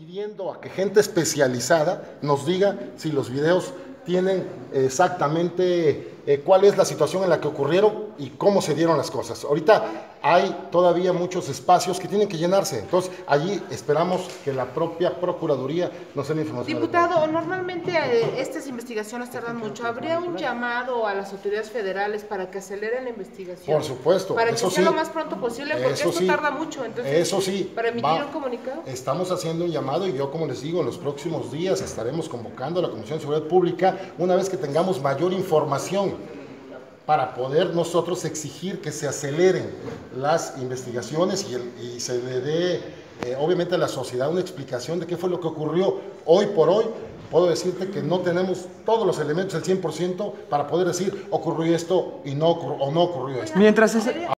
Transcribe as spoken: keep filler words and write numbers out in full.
pidiendo a que gente especializada nos diga si los videos tienen exactamente eh, cuál es la situación en la que ocurrieron y cómo se dieron las cosas. Ahorita hay todavía muchos espacios que tienen que llenarse, entonces allí esperamos que la propia Procuraduría nos dé la información. Diputado, adecuada. Normalmente eh, estas investigaciones tardan mucho. ¿Habría un llamado a las autoridades federales para que aceleren la investigación? Por supuesto. Para que eso sea sí, lo más pronto posible, porque eso esto sí, tarda mucho. Entonces, eso sí, para emitir va, un comunicado. Estamos haciendo un llamado y yo, como les digo, en los próximos días estaremos convocando a la Comisión de Seguridad Pública una vez que tengamos mayor información para poder nosotros exigir que se aceleren las investigaciones y, el, y se le dé, eh, obviamente, a la sociedad una explicación de qué fue lo que ocurrió. Hoy por hoy, puedo decirte que no tenemos todos los elementos al cien por ciento para poder decir ocurrió esto y no, o no ocurrió esto. Mientras ese...